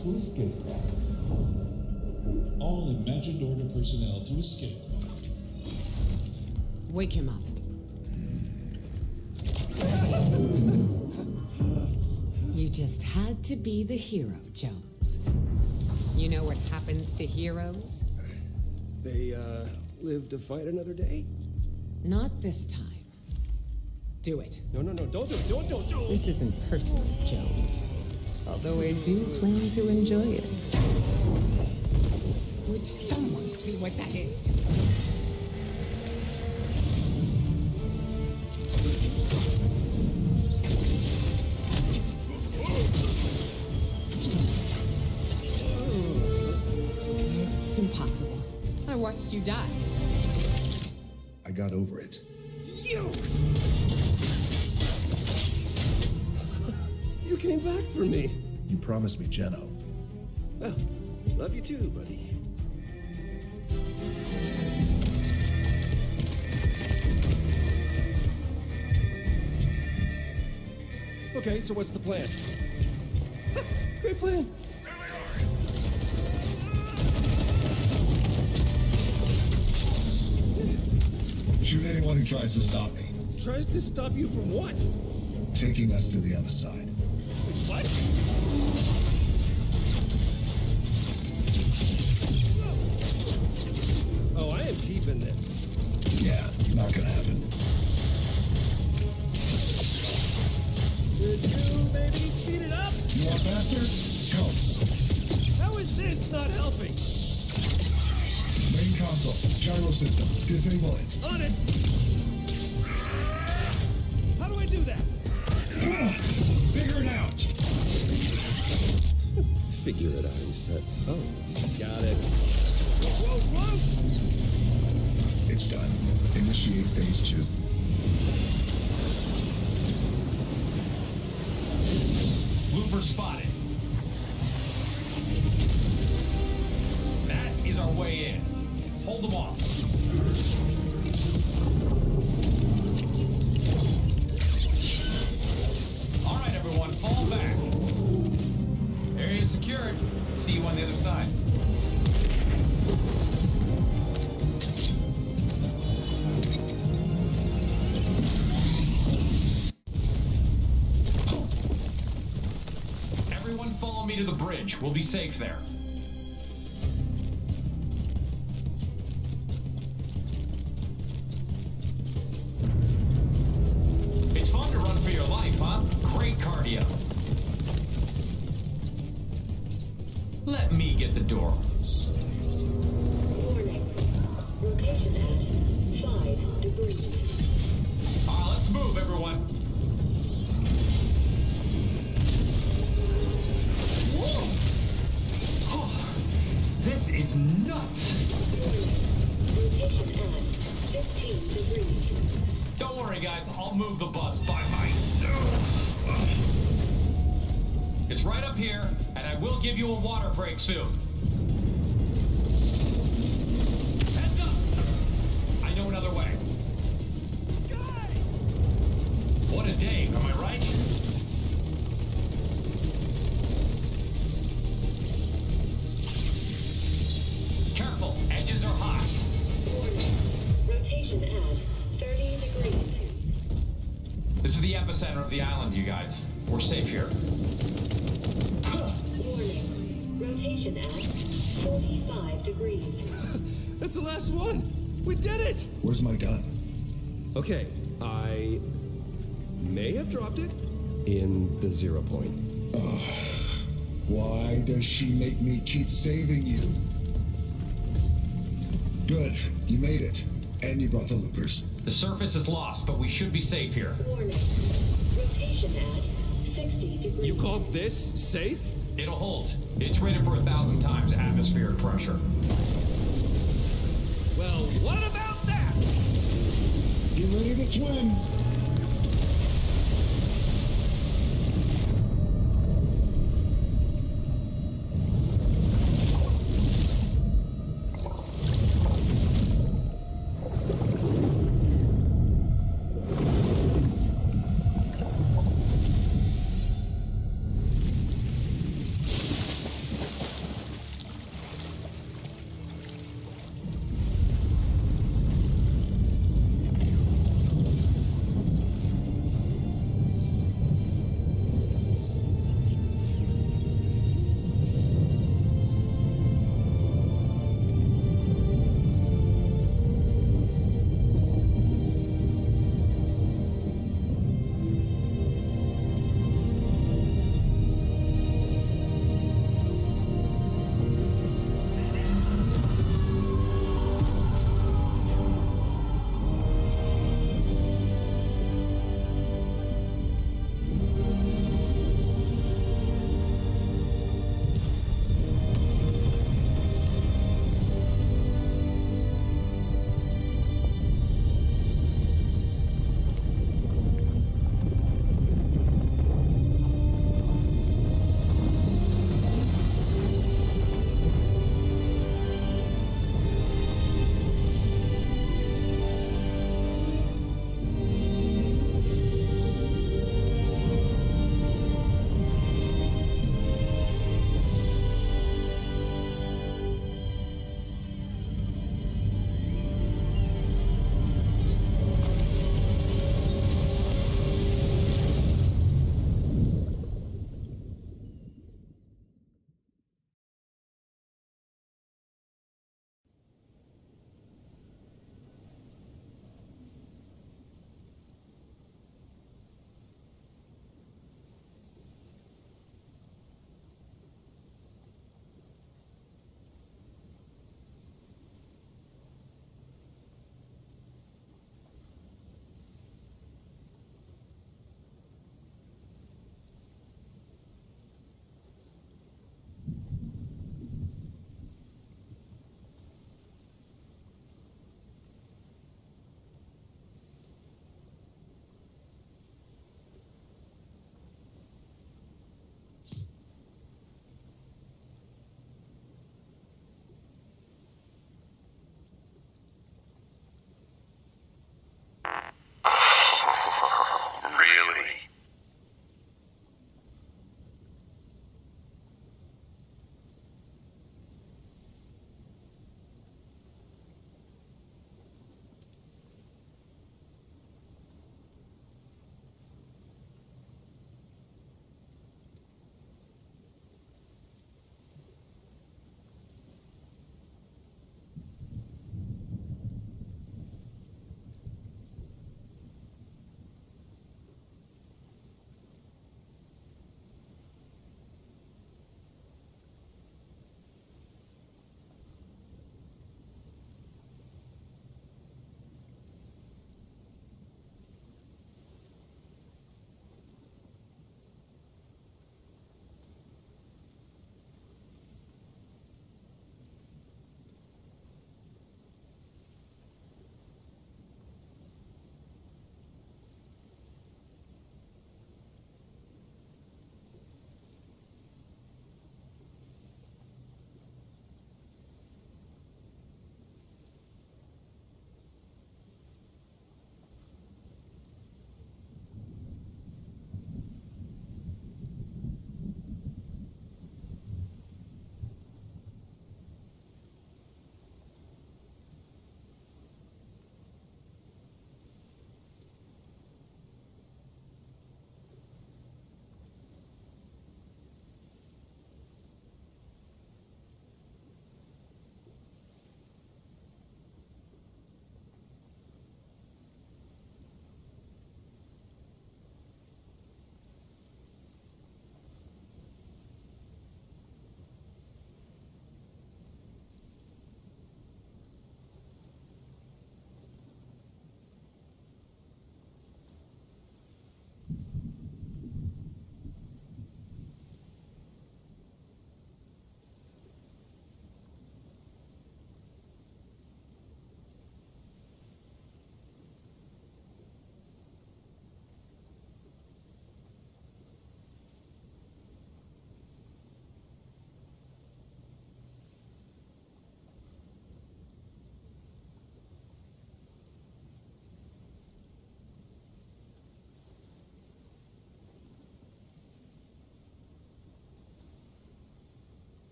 to escape craft. All imagined order personnel to escape craft. Wake him up. You just had to be the hero, Jones. You know what happens to heroes? They, live to fight another day? Not this time. Do it. No, don't do it, don't do it! This isn't personal, Jones. Although I do plan to enjoy it. Would someone see what that is? Impossible. I watched you die. I got over it. You came back for me. You promised me Jeno. Well, love you too, buddy. Okay, so what's the plan? Great plan. Shoot anyone who tries to stop me. Tries to stop you from what? Taking us to the other side. What? Oh, I am keeping this. Yeah, not gonna happen. Could you maybe speed it up? You want faster? Come. How is this not helping? Main console, gyro system, disable it. On it! How do I do that? Figure it out. Figure it out, he said. Oh, got it. Whoa! It's done. Initiate phase 2. Looper spotted. That is our way in. Hold them off. All right, everyone, fall back. Area secured. See you on the other side. Everyone follow me to the bridge. We'll be safe there. It's fun to run for your life, huh? Great cardio. Let me get the door. Warning. Rotation at 5 degrees. All right, let's move, everyone. Whoa! Oh, this is nuts. Rotation at 15 degrees. Don't worry, guys. I'll move the bus by myself. It's right up here, and I will give you a water break soon. Heads up! I know another way. Guys! What a day, am I right? Careful, edges are hot. Warning. Rotation at 30 degrees. This is the epicenter of the island, you guys. We're safe here. Warning. Rotation at 45 degrees. That's the last one. We did it. Where's my gun? Okay, I may have dropped it in the 0 point. Why does she make me keep saving you? Good, you made it. And you brought the loopers. The surface is lost, but we should be safe here. Warning. Rotation at 60 degrees. You call this safe? It'll hold. It's rated for 1,000 times atmospheric pressure. Well, what about that? Get ready to swim.